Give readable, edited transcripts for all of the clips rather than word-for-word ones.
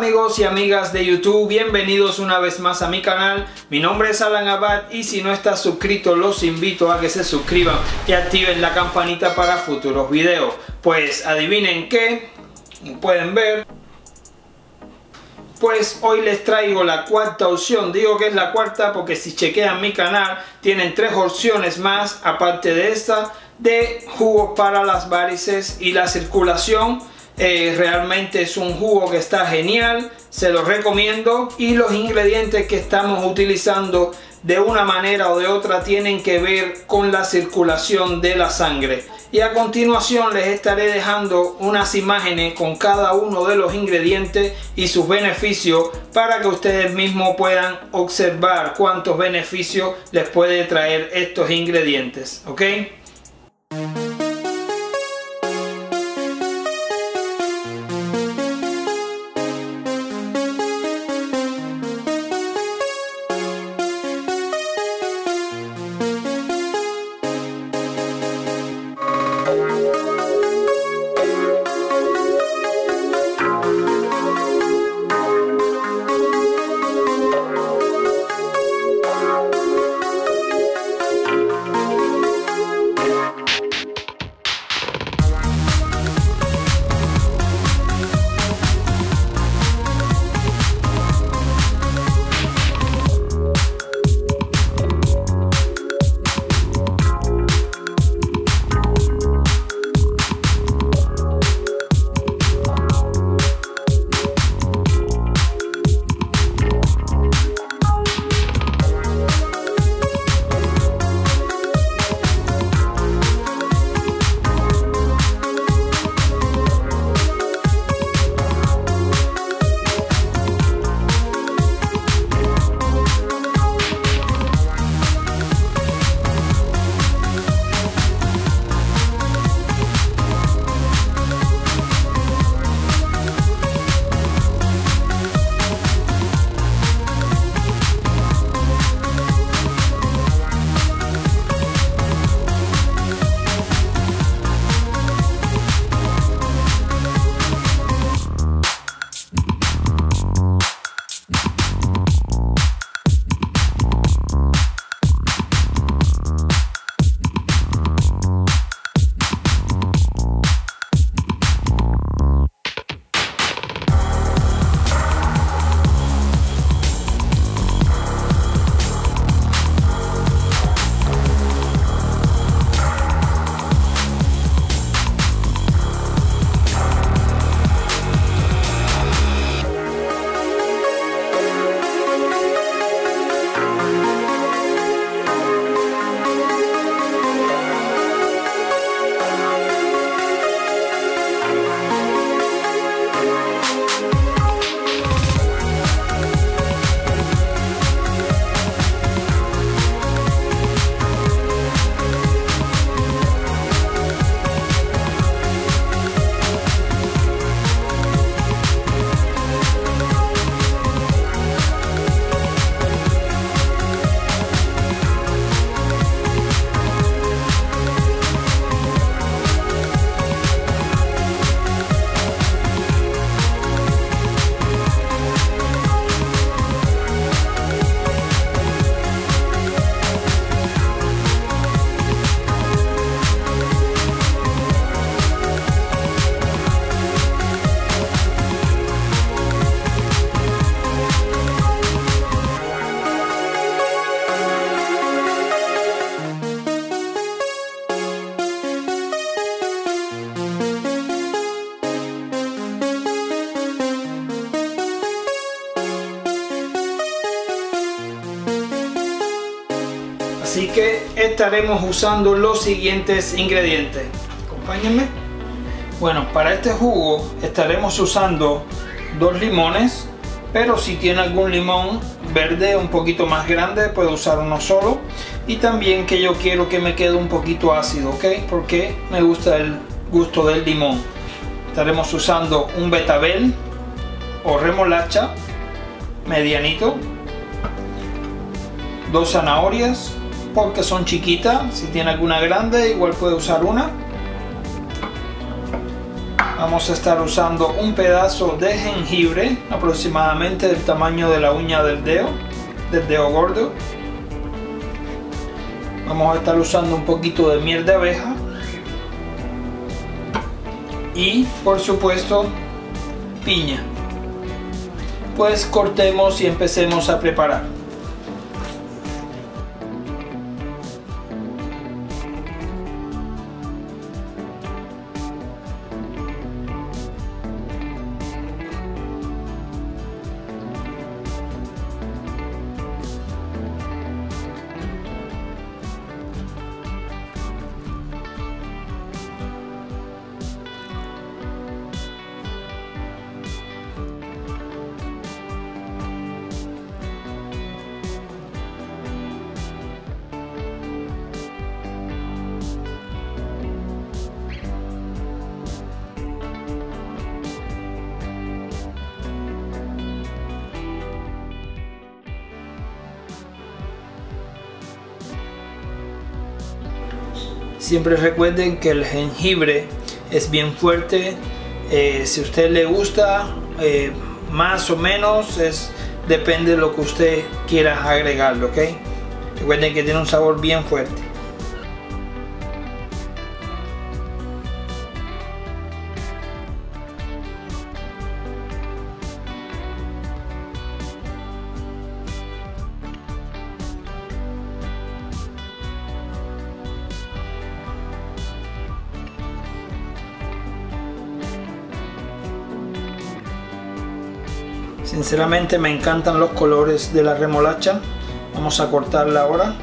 amigos y amigas de YouTube, bienvenidos una vez más a mi canal. Mi nombre es Alan Abad y si no estás suscrito los invito a que se suscriban y activen la campanita para futuros videos. Pues adivinen qué, pueden ver, pues hoy les traigo la cuarta opción. Digo que es la cuarta porque si chequean mi canal tienen 3 opciones más aparte de esta de jugos para las varices y la circulación. Realmente es un jugo que está genial, se los recomiendo, y los ingredientes que estamos utilizando de una manera o de otra tienen que ver con la circulación de la sangre. Y a continuación les estaré dejando unas imágenes con cada uno de los ingredientes y sus beneficios para que ustedes mismos puedan observar cuántos beneficios les puede traer estos ingredientes, ¿ok? Así que estaremos usando los siguientes ingredientes. Acompáñenme. Bueno, para este jugo estaremos usando 2 limones, pero si tiene algún limón verde un poquito más grande puede usar uno solo. Y también que yo quiero que me quede un poquito ácido, ¿ok? Porque me gusta el gusto del limón. Estaremos usando un betabel o remolacha medianito, 2 zanahorias porque son chiquitas. Si tiene alguna grande igual puede usar una, Vamos a estar usando un pedazo de jengibre, aproximadamente del tamaño de la uña del dedo gordo. Vamos a estar usando un poquito de miel de abeja. Y por supuesto piña. Pues cortemos y empecemos a preparar. Siempre recuerden que el jengibre es bien fuerte. Si a usted le gusta, más o menos, depende de lo que usted quiera agregarlo, ¿ok? Recuerden que tiene un sabor bien fuerte. Sinceramente me encantan los colores de la remolacha. Vamos a cortarla ahora.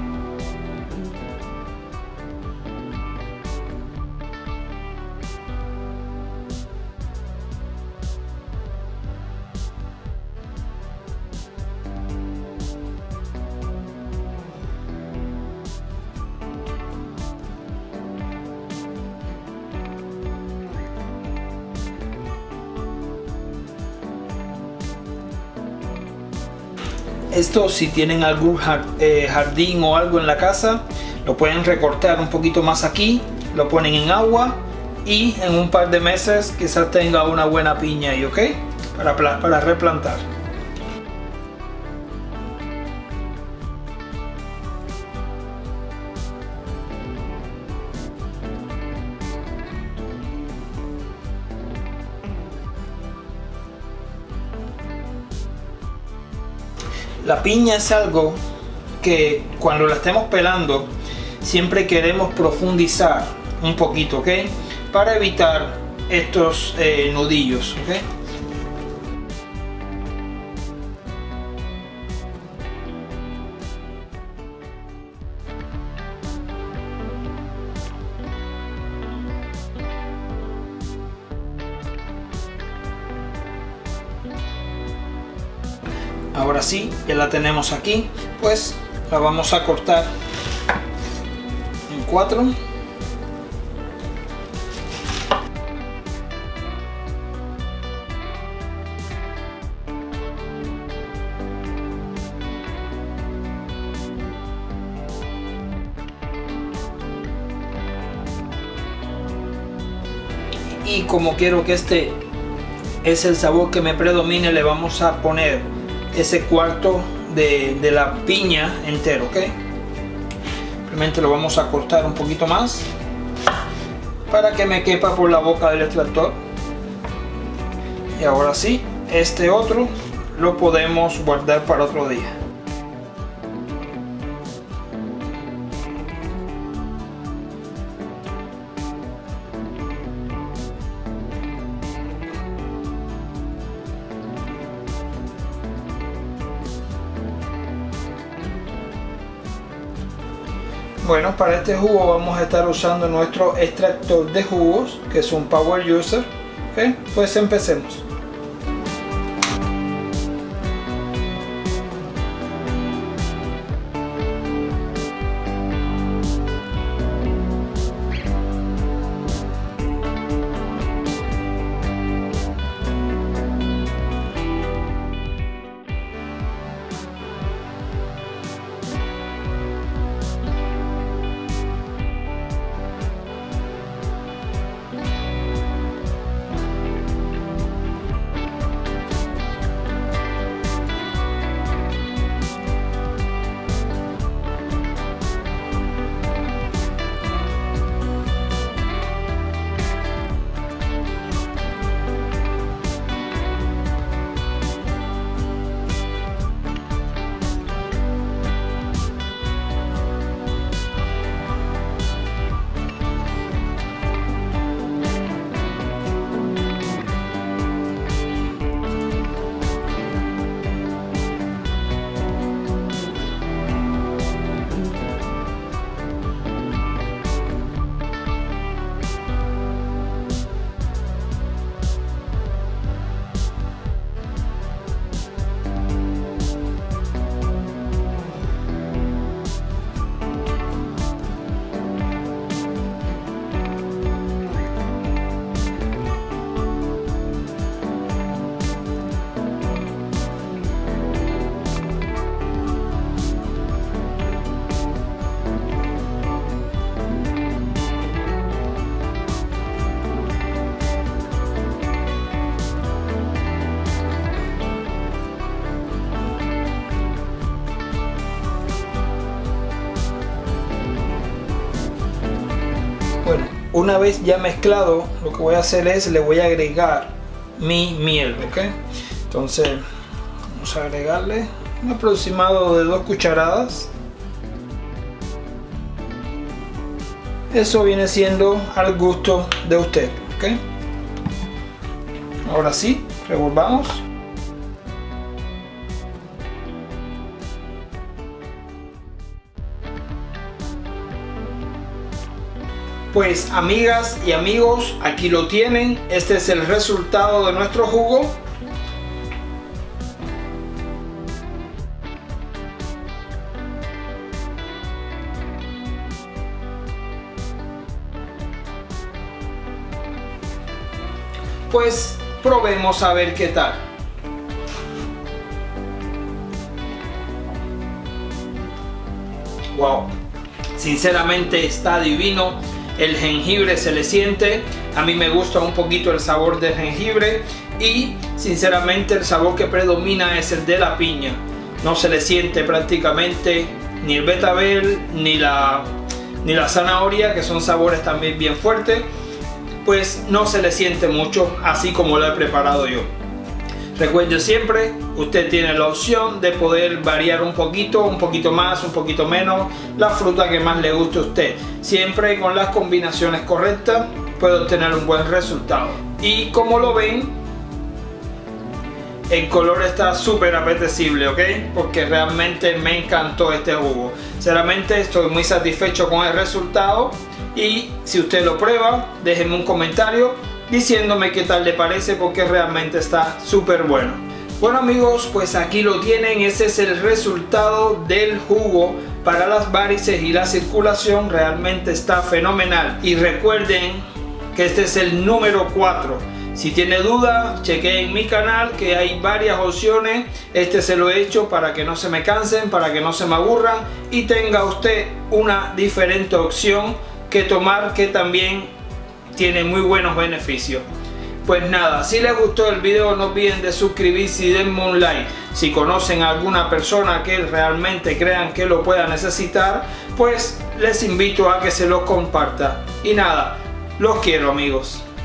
Esto, si tienen algún jardín o algo en la casa, lo pueden recortar un poquito más aquí, lo ponen en agua y en un par de meses quizás tenga una buena piña ahí, ¿ok? Para replantar. La piña es algo que cuando la estemos pelando siempre queremos profundizar un poquito, ¿ok? Para evitar estos nudillos, ¿ok? Ahora sí, ya la tenemos aquí, pues la vamos a cortar en 4. Y como quiero que este es el sabor que me predomine, le vamos a poner ese cuarto de la piña entero, ¿ok? Simplemente lo vamos a cortar un poquito más para que me quepa por la boca del extractor. Y ahora sí, este otro lo podemos guardar para otro día. Bueno, para este jugo vamos a estar usando nuestro extractor de jugos, que es un Power User. ¿Okay? Pues empecemos. una vez ya mezclado, lo que voy a hacer es le voy a agregar mi miel, ¿ok? Entonces vamos a agregarle un aproximado de 2 cucharadas. Eso viene siendo al gusto de usted, ¿ok? Ahora sí, revolvamos. Pues amigas y amigos, aquí lo tienen. Este es el resultado de nuestro jugo. Pues probemos a ver qué tal. Wow, sinceramente está divino. El jengibre se le siente. A mí me gusta un poquito el sabor del jengibre y sinceramente el sabor que predomina es el de la piña. No se le siente prácticamente ni el betabel ni la zanahoria, que son sabores también bien fuertes. Pues no se le siente mucho, así como lo he preparado yo. Recuerde siempre, usted tiene la opción de poder variar un poquito más, un poquito menos, la fruta que más le guste a usted. Siempre con las combinaciones correctas puede obtener un buen resultado. Y como lo ven, el color está súper apetecible, ¿ok? Porque realmente me encantó este jugo. Sinceramente estoy muy satisfecho con el resultado. Y si usted lo prueba, déjenme un comentario diciéndome qué tal le parece, porque realmente está súper bueno. Bueno amigos, pues aquí lo tienen. Ese es el resultado del jugo para las varices y la circulación. Realmente está fenomenal. Y recuerden que este es el número 4. Si tiene duda, chequeen mi canal, que hay varias opciones. Este se lo he hecho para que no se me cansen, para que no se me aburran y tenga usted una diferente opción que tomar, que también tiene muy buenos beneficios. Pues nada, si les gustó el video no olviden de suscribirse y denme un like. Si conocen a alguna persona que realmente crean que lo pueda necesitar, pues les invito a que se lo comparta. Y nada, los quiero amigos.